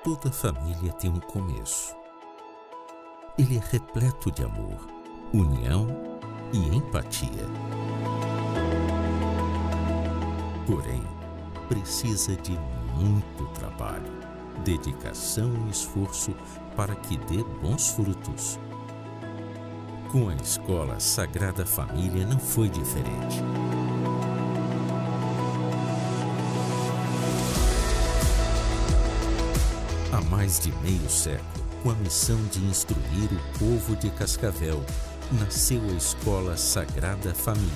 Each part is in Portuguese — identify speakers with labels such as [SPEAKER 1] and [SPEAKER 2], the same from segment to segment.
[SPEAKER 1] Toda família tem um começo. Ele é repleto de amor, união e empatia. Porém, precisa de muito trabalho, dedicação e esforço para que dê bons frutos. Com a Escola Sagrada Família não foi diferente. Há mais de meio século, com a missão de instruir o povo de Cascavel, nasceu a Escola Sagrada Família.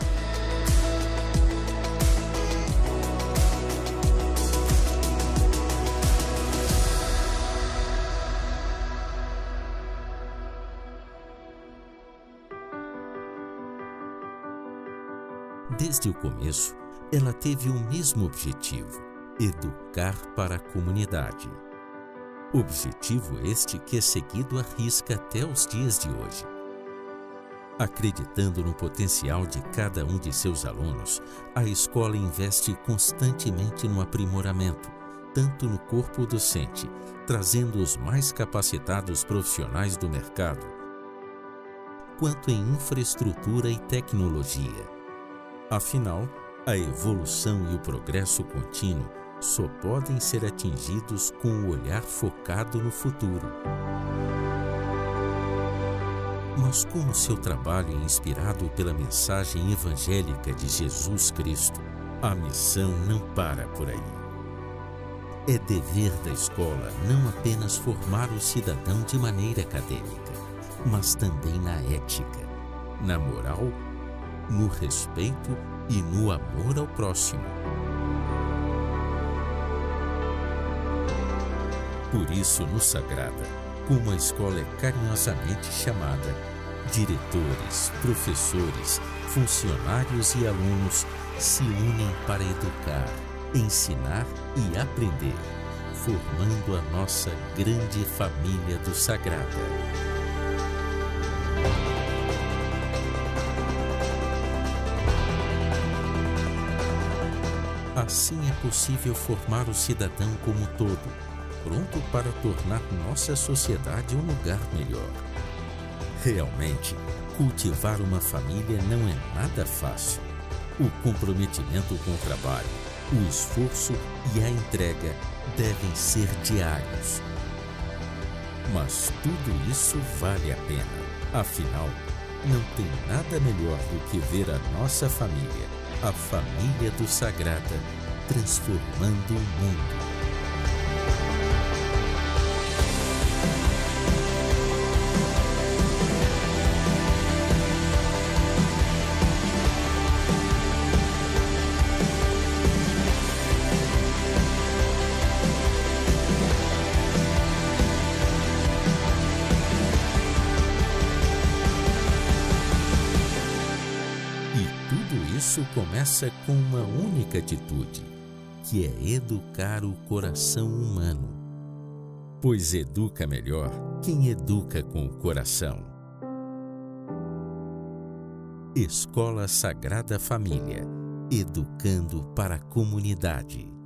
[SPEAKER 1] Desde o começo, ela teve o mesmo objetivo: educar para a comunidade. Objetivo este que é seguido à risca até os dias de hoje. Acreditando no potencial de cada um de seus alunos, a escola investe constantemente no aprimoramento, tanto no corpo docente, trazendo os mais capacitados profissionais do mercado, quanto em infraestrutura e tecnologia. Afinal, a evolução e o progresso contínuo só podem ser atingidos com o olhar focado no futuro. Mas como seu trabalho é inspirado pela mensagem evangélica de Jesus Cristo, a missão não para por aí. É dever da escola não apenas formar o cidadão de maneira acadêmica, mas também na ética, na moral, no respeito e no amor ao próximo. Por isso, no Sagrada, como a escola é carinhosamente chamada, diretores, professores, funcionários e alunos se unem para educar, ensinar e aprender, formando a nossa grande família do Sagrada. Assim é possível formar o cidadão como todo, pronto para tornar nossa sociedade um lugar melhor. Realmente, cultivar uma família não é nada fácil. O comprometimento com o trabalho, o esforço e a entrega devem ser diários. Mas tudo isso vale a pena. Afinal, não tem nada melhor do que ver a nossa família, a família do Sagrada, transformando o mundo. Isso começa com uma única atitude, que é educar o coração humano. Pois educa melhor quem educa com o coração. Escola Sagrada Família, educando para a comunidade.